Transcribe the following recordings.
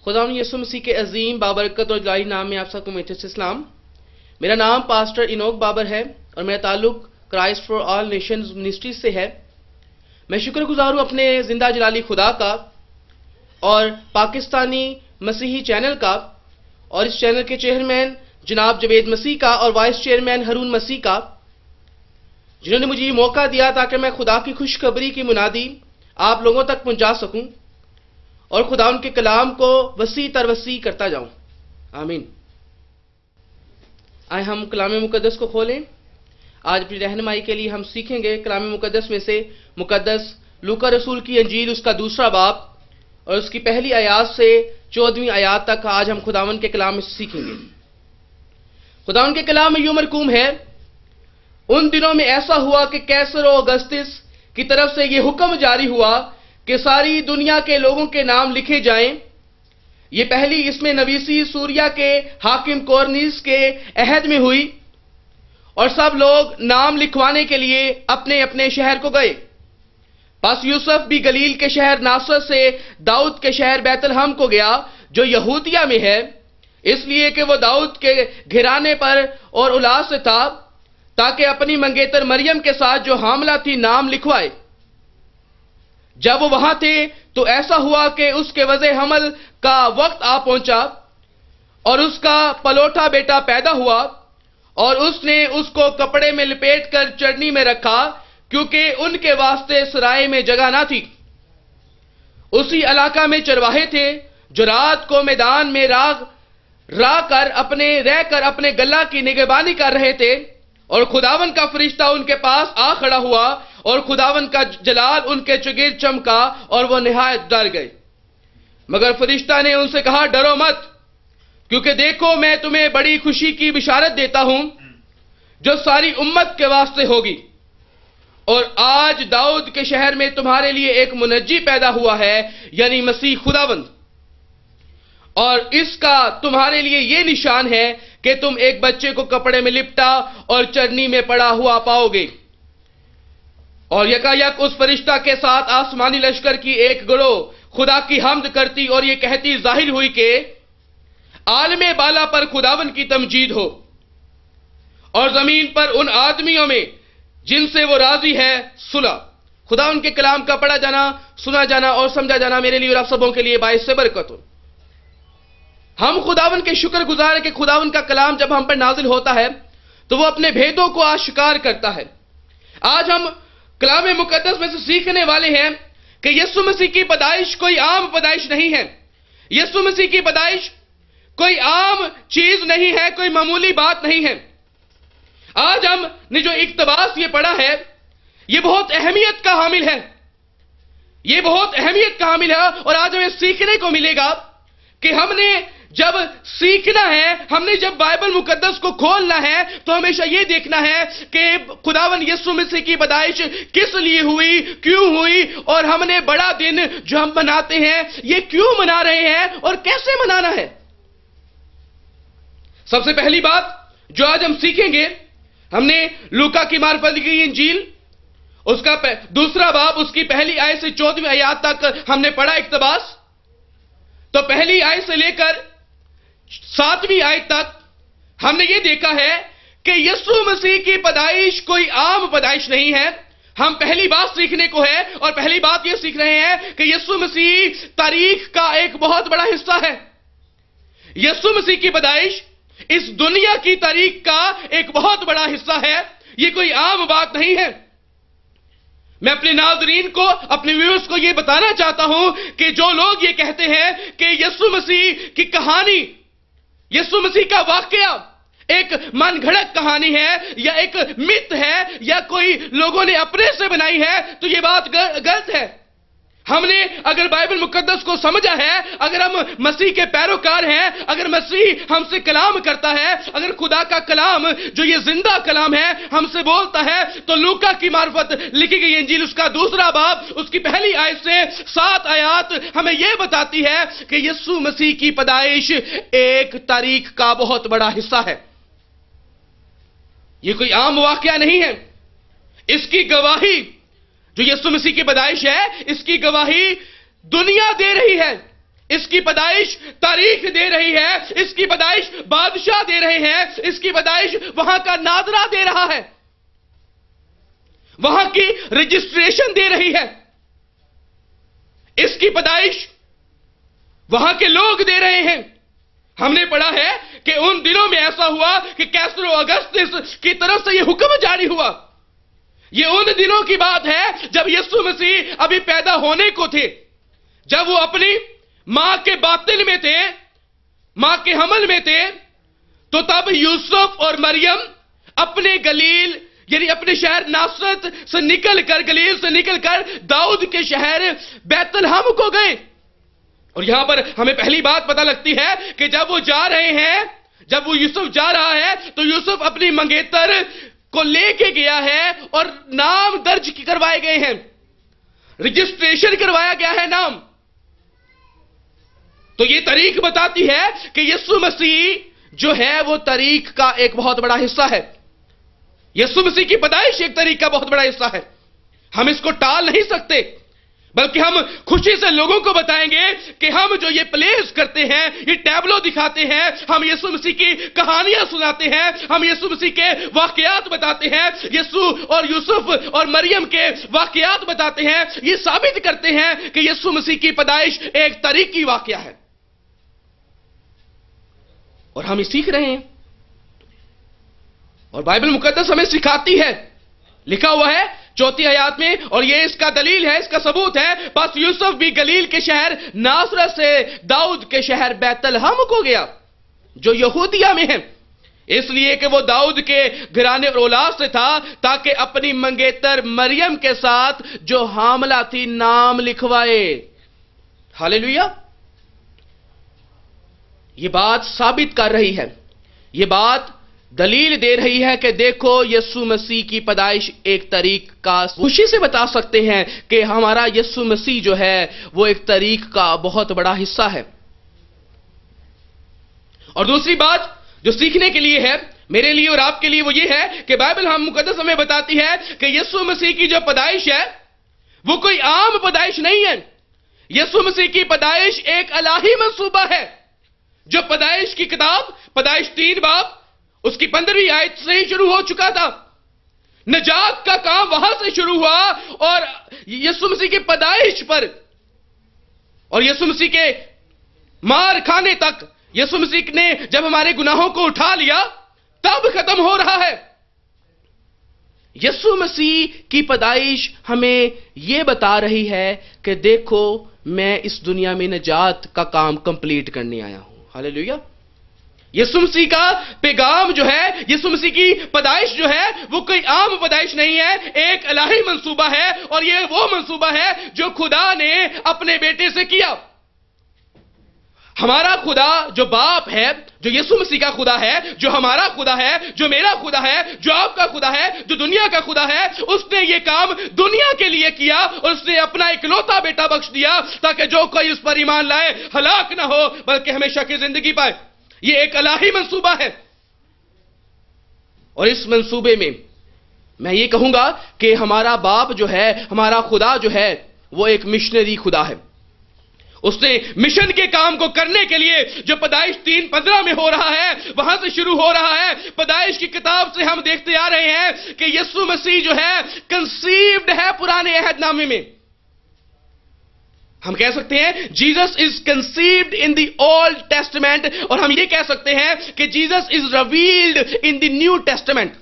خداوند یسوع مسیح کے عظیم بابرکت اور الہی نام میں آپ سب کو میٹھے سے سلام۔ میرا نام پاسٹر انوک بابر ہے اور میرا تعلق Christ for all nations ministry سے ہے۔ میں شکر گزار ہوں اپنے زندہ جلالی خدا کا اور پاکستانی مسیحی چینل کا اور اس چینل کے چیئرمین جناب جوید مسیح کا اور وائس چیئرمین ہارون مسیح کا، جنہوں نے مجھے یہ موقع دیا تاکہ میں خدا کی خوشخبری کی منادی آپ لوگوں تک پہنچا سکوں اور خدا ان کے کلام کو وسیع تر وسیع کرتا جاؤں۔ آمین۔ آئے ہم کلام مقدس کو کھولیں۔ آج اپنی رہنمائی کے لیے ہم سیکھیں گے کلام مقدس میں سے مقدس لوکا رسول کی انجیل اس کا دوسرا باب اور اس کی پہلی آیات سے 14ویں آیات تک آج ہم خداوند کے کلام میں سیکھیں گے۔ خداوند کے کلام میں یوں مرقوم ہے، ان دنوں میں ایسا ہوا کہ کیسر و اگستس کی طرف سے یہ حکم جاری ہوا کہ ساری دنیا کے لوگوں کے نام لکھے جائیں۔ یہ پہلی اس میں نویسی سوریا کے حاکم کورنیس کے عہد میں ہوئی اور سب لوگ نام لکھوانے کے لیے اپنے اپنے شہر کو گئے۔ پس یوسف بھی گلیل کے شہر ناصرت سے داؤد کے شہر بیت لحم کو گیا جو یہودیہ میں ہے، اس لیے کہ وہ داؤد کے گھرانے پر اور اولاد سے تھا، تاکہ اپنی منگیتر مریم کے ساتھ جو حاملہ تھی نام لکھوائے۔ جب وہ وہاں تھے تو ایسا ہوا کہ اس کے وضع حمل کا وقت آ پہنچا اور اس کا پلوٹا بیٹا پیدا ہوا اور اس نے اس کو کپڑے میں لپیٹ کر چرنی میں رکھا کیونکہ ان کے واسطے سرائے میں جگہ نہ تھی۔ اسی علاقہ میں چرواہے تھے جو رات کو میدان میں رہ کر اپنے گلہ کی نگہبانی کر رہے تھے، اور خداون کا فرشتہ ان کے پاس آ کھڑا ہوا اور خداون کا جلال ان کے چگیر چمکا اور وہ نہایت ڈر گئے۔ مگر فرشتہ نے ان سے کہا، ڈرو مت، کیونکہ دیکھو میں تمہیں بڑی خوشی کی بشارت دیتا ہوں جو ساری امت کے واسطے ہوگی، اور آج داؤد کے شہر میں تمہارے لیے ایک منجی پیدا ہوا ہے، یعنی مسیح خداوند۔ اور اس کا تمہارے لیے یہ نشان ہے کہ تم ایک بچے کو کپڑے میں لپٹا اور چرنی میں پڑا ہوا پاؤ گے۔ اور یکایک اس فرشتہ کے ساتھ آسمانی لشکر کی ایک گروہ خدا کی حمد کرتی اور یہ کہتی ظاہر ہوئی کہ عالم بالا پر خداون کی تمجید ہو، اور زمین پر ان آدمیوں میں جن سے وہ راضی ہے صلح۔ خداون کے کلام کا پڑھا جانا، سنا جانا اور سمجھا جانا میرے لیے اور آپ سبوں کے لیے باعث برکت ہو۔ ہم خداون کے شکر گزار ہیں کہ خداون کا کلام جب ہم پر نازل ہوتا ہے تو وہ اپنے بھیدوں کو آشکار کرتا ہے۔ آج ہم کلام مقدس میں سے سیکھنے والے ہیں کہ یسوع مسیح کی پیدائش کوئی عام پیدائش نہیں ہے۔ یسوع مسیح کی پیدائش کوئی عام چیز نہیں ہے، کوئی معمولی بات نہیں ہے۔ آج ہم نے جو اقتباس یہ پڑھا ہے یہ بہت اہمیت کا حامل ہے، یہ بہت اہمیت کا حامل ہے، اور آج ہمیں سیکھنے کو ملے گا کہ ہم نے جب سیکھنا ہے، ہم نے جب بائبل مقدس کو کھولنا ہے تو ہمیشہ یہ دیکھنا ہے کہ خداون یسوع مسیح کی پیدائش کس لیے ہوئی، کیوں ہوئی، اور ہم نے بڑا دن جو ہم مناتے ہیں یہ کیوں منا رہے ہیں اور کیسے منانا ہے۔ سب سے پہلی بات جو آج ہم سیکھیں گے، ہم نے لوکا کی معرفت کی انجیل اس کا دوسرا باب اس کی پہلی آیت سے 14ویں آیات تک ہم نے پڑھا اقتباس۔ تو پہلی آیت سے لے کر 7ویں آیت تک ہم نے یہ دیکھا ہے کہ یسوع مسیح کی پیدائش کوئی عام پیدائش نہیں ہے۔ ہم پہلی بات سیکھنے کو ہے اور پہلی بات یہ سیکھ رہے ہیں کہ یسوع مسیح تاریخ کا ایک بہت بڑا حصہ ہے۔ یسوع مسیح کی پیدائش اس دنیا کی تاریخ کا ایک بہت بڑا حصہ ہے، یہ کوئی عام بات نہیں ہے۔ میں اپنے ناظرین کو، اپنے ویورز کو یہ بتانا چاہتا ہوں کہ جو لوگ یہ کہتے ہیں کہ یسوع مسیح کی کہانی، یسوع مسیح کا واقعہ ایک من گھڑت کہانی ہے یا ایک مت ہے یا کوئی لوگوں نے اپنے سے بنائی ہے، تو یہ بات غلط ہے۔ ہم نے اگر بائبل مقدس کو سمجھا ہے، اگر ہم مسیح کے پیروکار ہیں، اگر مسیح ہم سے کلام کرتا ہے، اگر خدا کا کلام جو یہ زندہ کلام ہے ہم سے بولتا ہے، تو لوکا کی معرفت لکھی گئی انجیل اس کا دوسرا باب اس کی پہلی آیت سے 7 آیات ہمیں یہ بتاتی ہے کہ یسوع مسیح کی پیدائش ایک تاریخ کا بہت بڑا حصہ ہے۔ یہ کوئی عام واقعہ نہیں ہے۔ اس کی گواہی جو یسوع مسیح کی پیدائش ہے، اس کی گواہی دنیا دے رہی ہے، اس کی پیدائش تاریخ دے رہی ہے، اس کی پیدائش بادشاہ دے رہے ہیں، اس کی پیدائش وہاں کا ناظرہ دے رہا ہے، وہاں کی رجسٹریشن دے رہی ہے، اس کی پیدائش وہاں کے لوگ دے رہے ہیں۔ ہم نے پڑھا ہے کہ ان دنوں میں ایسا ہوا کہ کیسر و اگستس کی طرف سے یہ حکم جاری ہوا۔ یہ ان دنوں کی بات ہے جب یسوع مسیح ابھی پیدا ہونے کو تھے، جب وہ اپنی ماں کے باطن میں تھے، ماں کے حمل میں تھے، تو تب یوسف اور مریم اپنے گلیل یعنی اپنے شہر ناصرت سے نکل کر، گلیل سے نکل کر داؤد کے شہر بیت لحم کو گئے۔ اور یہاں پر ہمیں پہلی بات پتہ لگتی ہے کہ جب وہ جا رہے ہیں، جب وہ یوسف جا رہا ہے تو یوسف اپنی منگیتر کو لے کے گیا ہے اور نام درج کروائے گئے ہیں، رجسٹریشن کروایا گیا ہے نام۔ تو یہ تاریخ بتاتی ہے کہ یسوع مسیح جو ہے وہ تاریخ کا ایک بہت بڑا حصہ ہے۔ یسوع مسیح کی پیدائش ایک تاریخ کا بہت بڑا حصہ ہے، ہم اس کو ٹال نہیں سکتے، بلکہ ہم خوشی سے لوگوں کو بتائیں گے کہ ہم جو یہ پلیز کرتے ہیں، یہ ٹیبلو دکھاتے ہیں، ہم یسوع مسیح کی کہانیاں سناتے ہیں، ہم یسوع مسیح کے واقعات بتاتے ہیں، یسوع اور یوسف اور مریم کے واقعات بتاتے ہیں، یہ ثابت کرتے ہیں کہ یسوع مسیح کی پیدائش ایک تاریخی واقعہ ہے، اور ہم یہ سیکھ رہے ہیں، اور بائبل مقدس ہمیں سکھاتی ہے، لکھا ہوا ہے 4 آیات میں، اور یہ اس کا دلیل ہے، اس کا ثبوت ہے، بس یوسف بھی گلیل کے شہر ناصرت سے داؤد کے شہر بیت لحم کو گیا جو یہودیہ میں ہے، اس لیے کہ وہ داؤد کے گھرانے اور اولاد سے تھا، تاکہ اپنی منگیتر مریم کے ساتھ جو حاملہ تھی نام لکھوائے۔ ہاللیلویا! یہ بات ثابت کر رہی ہے، یہ بات دلیل دے رہی ہے کہ دیکھو یسوع مسیح کی پیدائش ایک تاریخ کا، خوشی سے بتا سکتے ہیں کہ ہمارا یسوع مسیح جو ہے وہ ایک تاریخ کا بہت بڑا حصہ ہے۔ اور دوسری بات جو سیکھنے کے لیے ہے میرے لیے اور آپ کے لیے وہ یہ ہے کہ بائبل ہم مقدس ہمیں بتاتی ہے کہ یسوع مسیح کی جو پیدائش ہے وہ کوئی عام پیدائش نہیں ہے، یسوع مسیح کی پیدائش ایک الہی منصوبہ ہے، جو پیدائش کی کتاب پیدائش 3 باب اس کی 15ویں آیت سے ہی شروع ہو چکا تھا۔ نجات کا کام وہاں سے شروع ہوا، اور یسوع مسیح کی پیدائش پر اور یسوع مسیح کے مار کھانے تک، یسوع مسیح نے جب ہمارے گناہوں کو اٹھا لیا تب ختم ہو رہا ہے۔ یسوع مسیح کی پیدائش ہمیں یہ بتا رہی ہے کہ دیکھو میں اس دنیا میں نجات کا کام کمپلیٹ کرنے آیا ہوں۔ ہاللیلویا! یسوع مسیح کا پیغام جو ہے، یسوع مسیح کی پیدائش جو ہے وہ کوئی عام پیدائش نہیں ہے، ایک الہی منصوبہ ہے، اور یہ وہ منصوبہ ہے جو خدا نے اپنے بیٹے سے کیا۔ ہمارا خدا جو باپ ہے، جو یسوع مسیح کا خدا ہے، جو ہمارا خدا ہے، جو میرا خدا ہے، جو آپ کا خدا ہے، جو دنیا کا خدا ہے، اس نے یہ کام دنیا کے لیے کیا، اور اس نے اپنا اکلوتا بیٹا بخش دیا تاکہ جو کوئی اس پر ایمان لائے ہلاک نہ ہو بلکہ ہمیشہ کی زندگی پائے۔ یہ ایک الہی منصوبہ ہے، اور اس منصوبے میں میں یہ کہوں گا کہ ہمارا باپ جو ہے، ہمارا خدا جو ہے وہ ایک مشنری خدا ہے۔ اس نے مشن کے کام کو کرنے کے لیے جو پیدائش 3:15 میں ہو رہا ہے وہاں سے شروع ہو رہا ہے۔ پیدائش کی کتاب سے ہم دیکھتے آ رہے ہیں کہ یسوع مسیح جو ہے کنسیوڈ ہے پرانے عہد نامے میں۔ ہم کہہ سکتے ہیں Jesus is conceived in the Old Testament, اور ہم یہ کہہ سکتے ہیں کہ Jesus is revealed in the New Testament.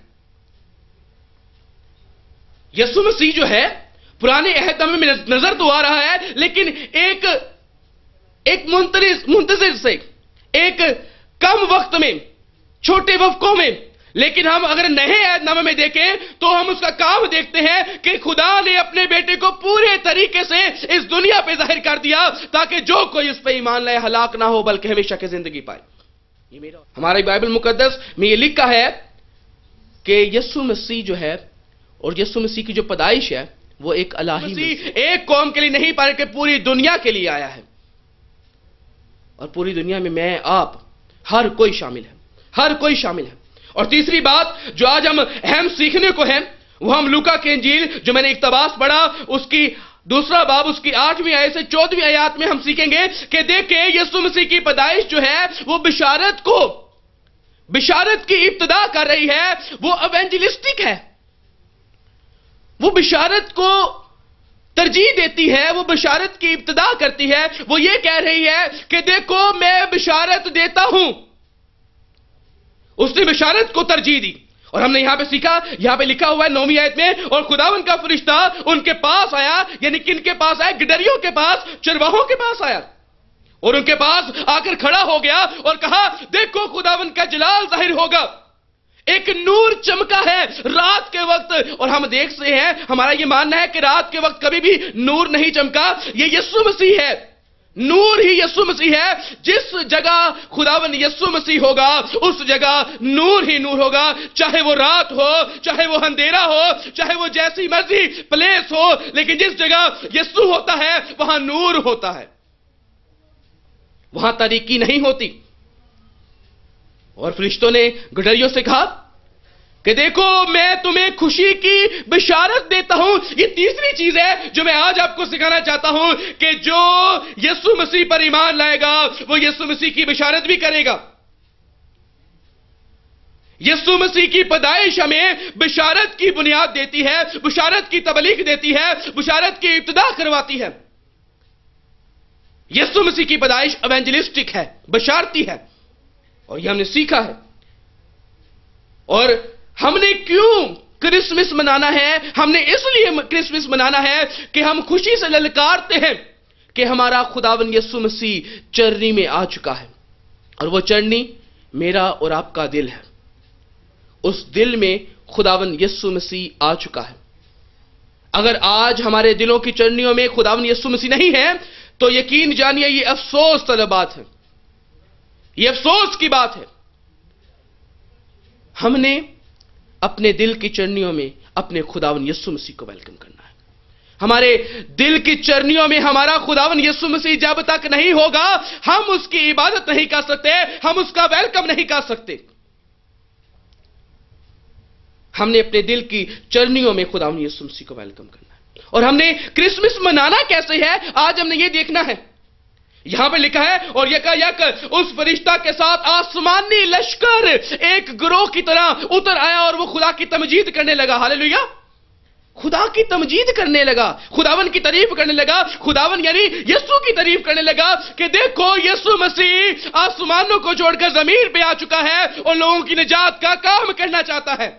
یسوع مسیح جو ہے پرانے عہد نامے میں نظر تو آ رہا ہے، لیکن ایک منتظر سے، ایک کم وقت میں، چھوٹے وقفوں میں، لیکن ہم اگر نئے عہد نامے میں دیکھیں تو ہم اس کا کام دیکھتے ہیں کہ خدا نے اپنے بیٹے کو پورے طریقے سے اس دنیا پہ ظاہر کر دیا تاکہ جو کوئی اس پہ ایمان لائے ہلاک نہ ہو بلکہ ہمیشہ کی زندگی پائے۔ ہماری بائبل مقدس میں یہ لکھا ہے کہ یسوع مسیح جو ہے اور یسوع مسیح کی جو پیدائش ہے وہ ایک الہی مسیح ایک قوم کے لیے نہیں بلکہ پوری دنیا کے لیے آیا ہے، اور پوری دنیا میں میں آپ ہر کوئی شامل ہے، ہر کوئی شامل ہے۔ اور تیسری بات جو آج ہم اہم سیکھنے کو ہے وہ ہم لوکا کی انجیل جو میں نے اقتباس پڑھا اس کی دوسرا باب اس کی 8ویں آیت سے 14ویں آیات میں ہم سیکھیں گے کہ دیکھیں یسوع مسیح کی پیدائش جو ہے وہ بشارت کی ابتدا کر رہی ہے، وہ ایونجلسٹک ہے، وہ بشارت کو ترجیح دیتی ہے، وہ بشارت کی ابتدا کرتی ہے، وہ یہ کہہ رہی ہے کہ دیکھو میں بشارت دیتا ہوں۔ اس نے بشارت کو ترجیح دی، اور ہم نے یہاں پہ سیکھا، یہاں پہ لکھا ہوا ہے 9ویں آیت میں، اور خداوند کا فرشتہ ان کے پاس آیا، یعنی کن کے پاس آیا؟ گڈریوں کے پاس، چرواہوں کے پاس آیا، اور ان کے پاس آ کر کھڑا ہو گیا اور کہا دیکھو خداوند کا جلال ظاہر ہوگا، ایک نور چمکا ہے رات کے وقت۔ اور ہم دیکھتے ہیں، ہمارا یہ ماننا ہے کہ رات کے وقت کبھی بھی نور نہیں چمکا، یہ یسوع مسیح ہے، نور ہی یسوع مسیح ہے۔ جس جگہ خداوند یسوع مسیح ہوگا اس جگہ نور ہی نور ہوگا، چاہے وہ رات ہو، چاہے وہ اندھیرا ہو، چاہے وہ جیسی مرضی پلیس ہو، لیکن جس جگہ یسوع ہوتا ہے وہاں نور ہوتا ہے، وہاں تاریکی نہیں ہوتی۔ اور فرشتوں نے گڈریوں سے کہا کہ دیکھو میں تمہیں خوشی کی بشارت دیتا ہوں۔ یہ تیسری چیز ہے جو میں آج آپ کو سکھانا چاہتا ہوں کہ جو یسوع مسیح پر ایمان لائے گا وہ یسوع مسیح کی بشارت بھی کرے گا۔ یسوع مسیح کی پیدائش ہمیں بشارت کی بنیاد دیتی ہے، بشارت کی تبلیغ دیتی ہے، بشارت کی ابتدا کرواتی ہے۔ یسوع مسیح کی پیدائش ایونجلسٹک ہے، بشارتی ہے، اور یہ ہم نے سیکھا ہے۔ اور ہم نے کیوں کرسمس منانا ہے؟ ہم نے اس لیے کرسمس منانا ہے کہ ہم خوشی سے للکارتے ہیں کہ ہمارا خداوند یسوع مسیح چرنی میں آ چکا ہے، اور وہ چرنی میرا اور آپ کا دل ہے۔ اس دل میں خداوند یسوع مسیح آ چکا ہے۔ اگر آج ہمارے دلوں کی چرنیوں میں خداوند یسوع مسیح نہیں ہے تو یقین جانیے یہ افسوس طلب بات ہے، یہ افسوس کی بات ہے۔ ہم نے اپنے دل کی چرنیوں میں اپنے خداوند یسوع مسیح کو ویلکم کرنا ہے۔ ہمارے دل کی چرنیوں میں ہمارا خداوند یسوع مسیح جب تک نہیں ہوگا ہم اس کی عبادت نہیں کر سکتے، ہم اس کا ویلکم نہیں کر سکتے۔ ہم نے اپنے دل کی چرنیوں میں خداوند یسوع مسیح کو ویلکم کرنا ہے۔ اور ہم نے کرسمس منانا کیسے ہے آج ہم نے یہ دیکھنا ہے۔ یہاں پہ لکھا ہے اور یکا یک اس فرشتہ کے ساتھ آسمانی لشکر ایک گروہ کی طرح اتر آیا اور وہ خدا کی تمجید کرنے لگا۔ ہاللیلویا، خدا کی تمجید کرنے لگا، خداون کی تعریف کرنے لگا، خداون یعنی یسوع کی تعریف کرنے لگا کہ دیکھو یسوع مسیح آسمانوں کو چھوڑ کر زمین پہ آ چکا ہے اور لوگوں کی نجات کا کام کرنا چاہتا ہے۔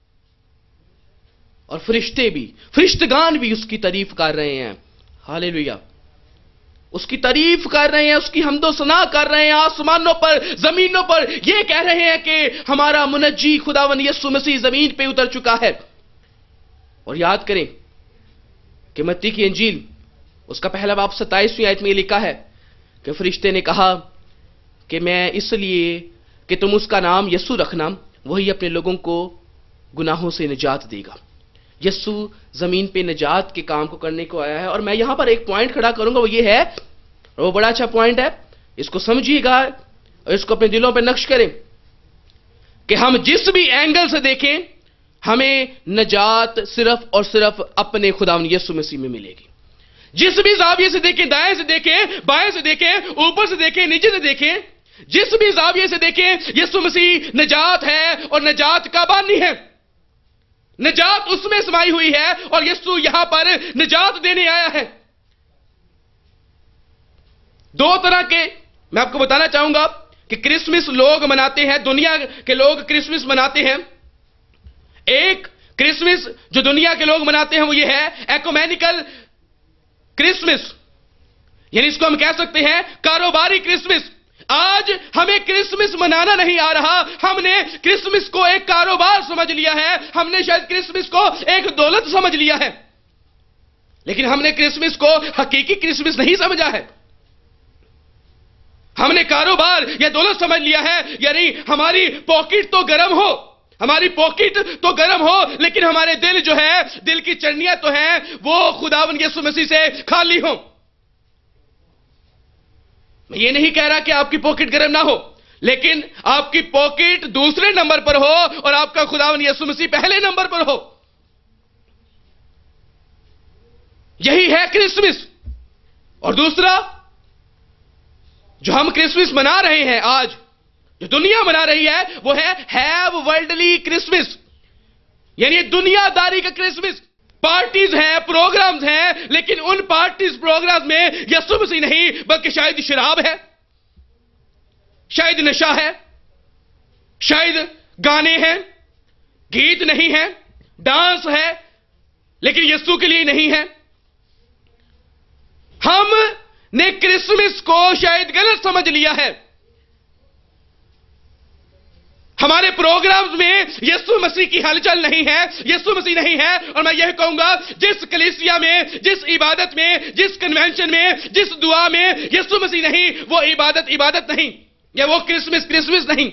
اور فرشتگان بھی اس کی تعریف کر رہے ہیں۔ ہاللیلویا، اس کی تعریف کر رہے ہیں، اس کی حمد و ثنا کر رہے ہیں، آسمانوں پر زمینوں پر یہ کہہ رہے ہیں کہ ہمارا منجی خداوند یسوع مسیح زمین پہ اتر چکا ہے۔ اور یاد کریں کہ متی کی انجیل اس کا پہلا باب 27ویں آیت میں لکھا ہے کہ فرشتے نے کہا کہ میں اس لیے کہ تم اس کا نام یسوع رکھنا، وہی اپنے لوگوں کو گناہوں سے نجات دے گا۔ یسوع زمین پہ نجات کے کام کو کرنے کو آیا ہے۔ اور میں یہاں پر ایک پوائنٹ کھڑا کروں گا، وہ یہ ہے، اور وہ بڑا اچھا پوائنٹ ہے، اس کو سمجھیے گا اور اس کو اپنے دلوں پہ نقش کریں کہ ہم جس بھی اینگل سے دیکھیں ہمیں نجات صرف اور صرف اپنے خداوند یسوع مسیح میں ملے گی۔ جس بھی زاویے سے دیکھیں، دائیں سے دیکھیں، بائیں سے دیکھیں، اوپر سے دیکھیں، نیچے سے دیکھیں، جس بھی زاویے سے دیکھیں یسوع مسیح نجات ہے اور نجات کا بانی ہے۔ نجات اس میں سمائی ہوئی ہے اور یسوع یہاں پر نجات دینے آیا ہے۔ دو طرح کے میں آپ کو بتانا چاہوں گا کہ کرسمس لوگ مناتے ہیں، دنیا کے لوگ کرسمس مناتے ہیں۔ ایک کرسمس جو دنیا کے لوگ مناتے ہیں وہ یہ ہے ایکومینیکل کرسمس، یعنی اس کو ہم کہہ سکتے ہیں کاروباری کرسمس۔ آج ہمیں کرسمس منانا نہیں آ رہا، ہم نے کرسمس کو ایک کاروبار سمجھ لیا ہے، ہم نے شاید کرسمس کو ایک دولت سمجھ لیا ہے، لیکن ہم نے کرسمس کو حقیقی کرسمس نہیں سمجھا ہے۔ ہم نے کاروبار یا دولت سمجھ لیا ہے، یعنی ہماری پاکٹ تو گرم ہو، ہماری پاکٹ تو گرم ہو، لیکن ہمارے دل جو ہے، دل کی چرنیاں تو ہیں وہ خداوند یسوع مسیح سے خالی ہوں۔ میں یہ نہیں کہہ رہا کہ آپ کی پاکٹ گرم نہ ہو، لیکن آپ کی پاکٹ دوسرے نمبر پر ہو اور آپ کا خداوند یسوع مسیح پہلے نمبر پر ہو۔ यही है क्रिसमस। और दूसरा, जो हम क्रिसमस मना रहे हैं आज, जो दुनिया मना रही है, वो है हैव वर्ल्डली क्रिसमस, यानी दुनियादारी का क्रिसमस। पार्टीज हैं, प्रोग्राम्स हैं, लेकिन उन पार्टीज प्रोग्राम्स में यीशु मसीह नहीं, बल्कि शायद शराब है, शायद नशा है, शायद गाने हैं, गीत नहीं है, डांस है, लेकिन यीशु के लिए नहीं है। हमने क्रिसमस को शायद गलत समझ लिया है। हमारे प्रोग्राम्स में यीशु मसीह की हलचल नहीं है, यीशु मसीह नहीं है। और मैं यह कहूंगा, जिस कलीसिया में, जिस इबादत में, जिस कन्वेंशन में, जिस दुआ में यीशु मसीह नहीं, वो इबादत नहीं, या वो क्रिसमस नहीं।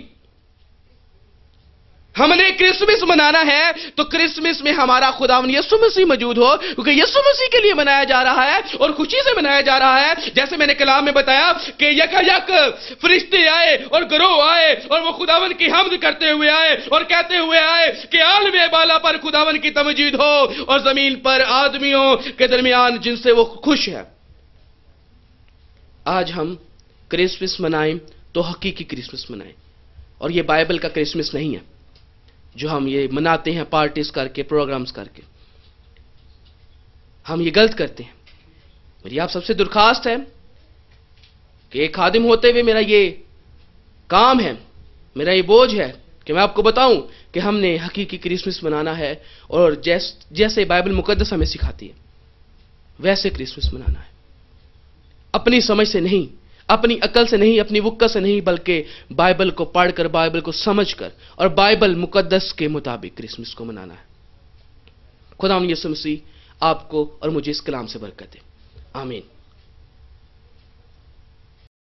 हमने क्रिसमस मनाना है तो क्रिसमस में हमारा खुदावंद यीशु मसीह मौजूद हो, क्योंकि यीशु मसीह के लिए मनाया जा रहा है और खुशी से मनाया जा रहा है। जैसे मैंने कलाम में बताया कि यकायक फरिश्ते आए और गिरोह आए और वो खुदावंद की हम्द करते हुए आए और कहते हुए आए कि आलम बाला पर खुदावंद की तमजीद हो और जमीन पर आदमियों के दरमियान जिनसे वो खुश है। आज हम क्रिसमस मनाएं तो हकीकी क्रिसमस मनाएं, और ये बाइबल का क्रिसमस नहीं है जो हम ये मनाते हैं पार्टीज करके, प्रोग्राम्स करके। हम ये गलत करते हैं। मेरी आप सबसे दरखास्त है कि एक खादिम होते हुए मेरा ये काम है, मेरा ये बोझ है कि मैं आपको बताऊं कि हमने हकीकी क्रिसमस मनाना है, और जैसे बाइबल मुकद्दस हमें सिखाती है वैसे क्रिसमस मनाना है। अपनी समझ से नहीं, अपनी अकल से नहीं, अपनी वक्का से नहीं, बल्कि बाइबल को पढ़कर, बाइबल को समझकर और बाइबल मुकद्दस के मुताबिक क्रिसमस को मनाना है। खुदा यीशु मसीह आपको और मुझे इस कलाम से बरकत दे। आमीन।